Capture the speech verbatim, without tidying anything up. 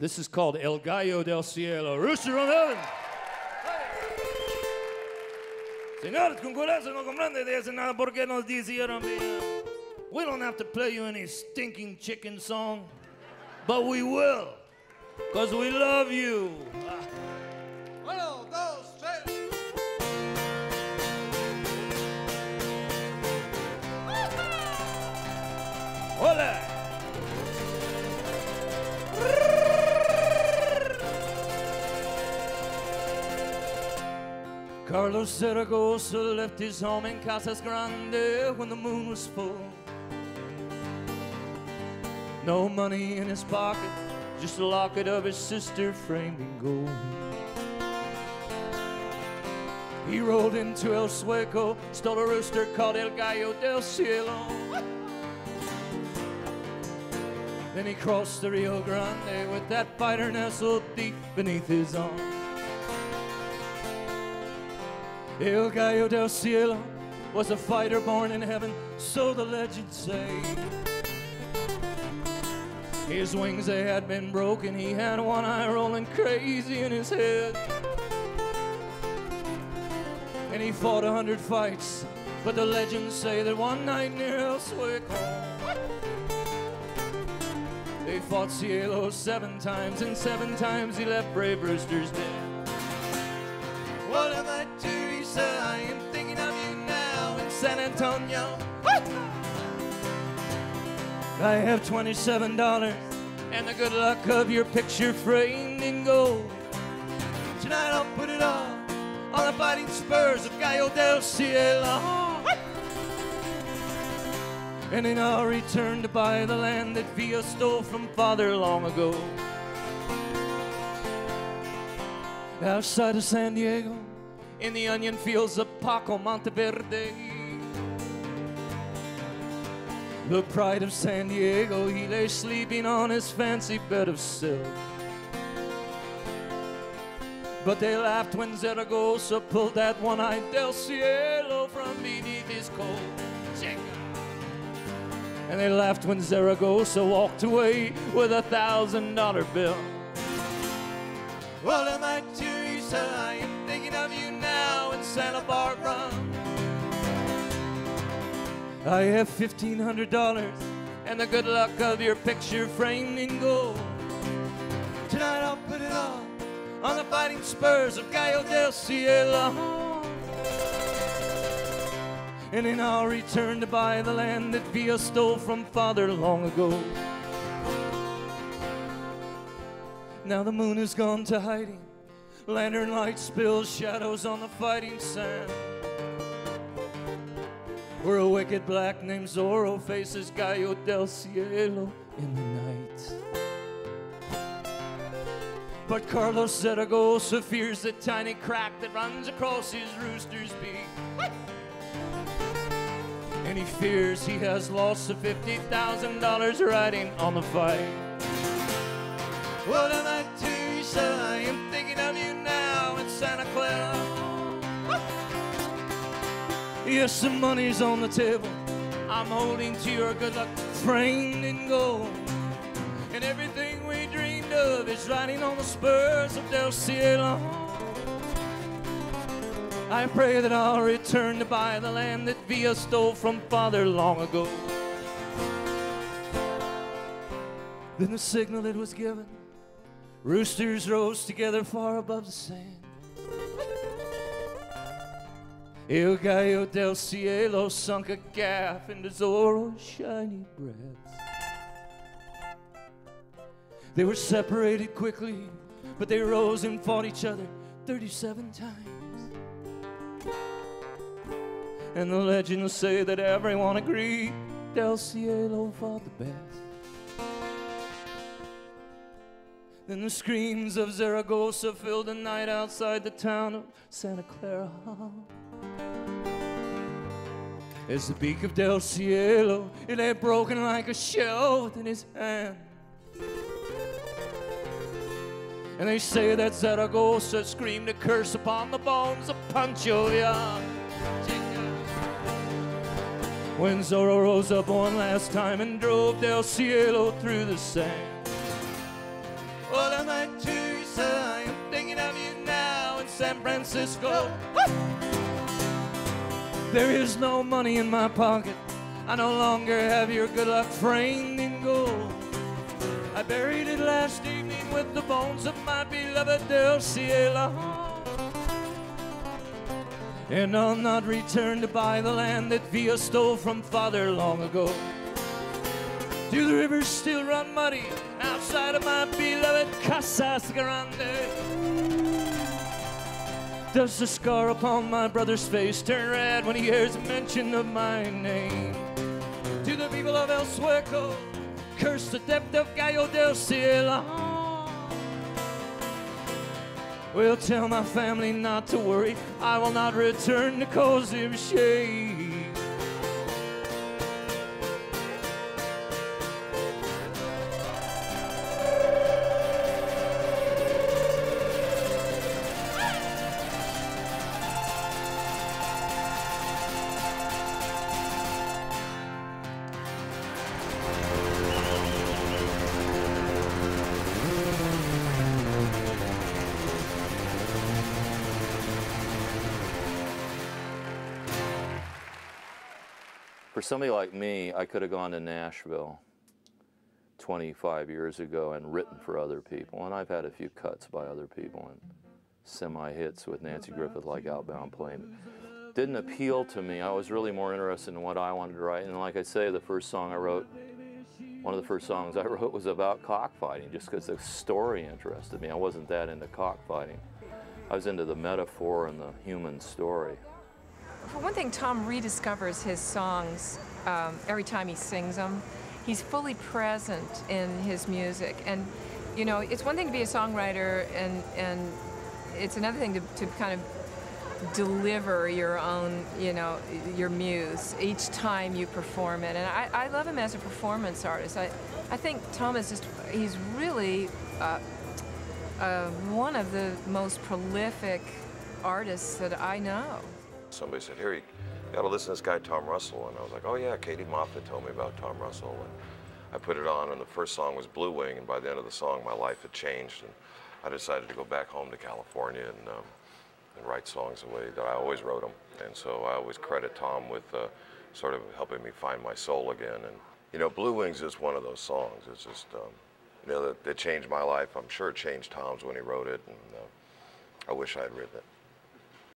This is called El Gallo del Cielo. Rooster on heaven. Señores, con corazón no comprende de eso nada porque nos dijeron bien. We don't have to play you any stinking chicken song, but we will, because we love you. Uno, dos, tres. Hola. Carlos Zaragoza left his home in Casas Grande when the moon was full. No money in his pocket, just a locket of his sister framed in gold. He rolled into El Sueco, stole a rooster called El Gallo del Cielo. Then he crossed the Rio Grande with that fighter nestled deep beneath his arm. El Gallo del Cielo was a fighter born in heaven, so the legends say. His wings, they had been broken, he had one eye rolling crazy in his head. And he fought a hundred fights, but the legends say that one night near El Sueco, they fought Cielo seven times, and seven times he left brave roosters dead. What am I to? I am thinking of you now in San Antonio. I have twenty-seven dollars and the good luck of your picture framed in gold. Tonight I'll put it all on the fighting spurs of Gallo del Cielo. And then I'll return to buy the land that Villa stole from father long ago. Outside of San Diego, in the onion fields of Paco Monteverde, the pride of San Diego, he lay sleeping on his fancy bed of silk. But they laughed when Zaragoza pulled that one-eyed del Cielo from beneath his coat. And they laughed when Zaragoza walked away with a thousand dollar bill. What am I, Teresa? I am thinking of you now in Santa Barbara. I have fifteen hundred dollars and the good luck of your picture framed in gold. Tonight I'll put it all on the fighting spurs of Gallo del Cielo. And then I'll return to buy the land that Villa stole from father long ago. Now the moon has gone to hiding, lantern light spills shadows on the fighting sand, where a wicked black named Zorro faces Gallo del Cielo in the night. But Carlos Zaragoza fears the tiny crack that runs across his rooster's beak. And he fears he has lost the fifty thousand dollars riding on the fight. What am I, Teresa? I am thinking of you now in Santa Clara. Yes, the money's on the table. I'm holding to your good luck framed in gold. And everything we dreamed of is riding on the spurs of Del Cielo. I pray that I'll return to buy the land that Villa stole from father long ago. Then the signal it was given, roosters rose together far above the sand. El Gallo del Cielo sunk a gaff into Zorro's shiny breasts. They were separated quickly, but they rose and fought each other thirty-seven times. And the legends say that everyone agreed Del Cielo fought the best. Then the screams of Zaragoza filled the night outside the town of Santa Clara. As the beak of Del Cielo, it lay broken like a shell within his hand. And they say that Zaragoza screamed a curse upon the bones of Pancho Villa. When Zorro rose up one last time and drove Del Cielo through the sand. Well, like Teresa, I am thinking of you now in San Francisco. There is no money in my pocket, I no longer have your good luck framed in gold. I buried it last evening with the bones of my beloved del Cielo. And I'll not return to buy the land that Villa stole from father long ago. Do the rivers still run muddy outside of my beloved Casas Grande? Does the scar upon my brother's face turn red when he hears mention of my name? To the people of El Sueco, curse the depth of Gallo del Cielo. Well, tell my family not to worry, I will not return to cause him shame. For somebody like me, I could have gone to Nashville twenty-five years ago and written for other people, and I've had a few cuts by other people and semi-hits with Nancy Griffith like Outbound Plane. Didn't appeal to me. I was really more interested in what I wanted to write, and like I say, the first song I wrote, one of the first songs I wrote was about cockfighting, just because the story interested me. I wasn't that into cockfighting. I was into the metaphor and the human story. For one thing, Tom rediscovers his songs um, every time he sings them. He's fully present in his music. And, you know, it's one thing to be a songwriter, and, and it's another thing to, to kind of deliver your own, you know, your muse each time you perform it. And I, I love him as a performance artist. I, I think Tom is just, he's really uh, uh, one of the most prolific artists that I know. Somebody said, here, you got to listen to this guy, Tom Russell. And I was like, oh yeah, Katie Moffett told me about Tom Russell. And I put it on, and the first song was Blue Wing, and by the end of the song, my life had changed. And I decided to go back home to California and, um, and write songs the way that I always wrote them. And so I always credit Tom with uh, sort of helping me find my soul again. And, you know, Blue Wings is one of those songs. It's just, um, you know, that, that changed my life. I'm sure it changed Tom's when he wrote it, and uh, I wish I had written it.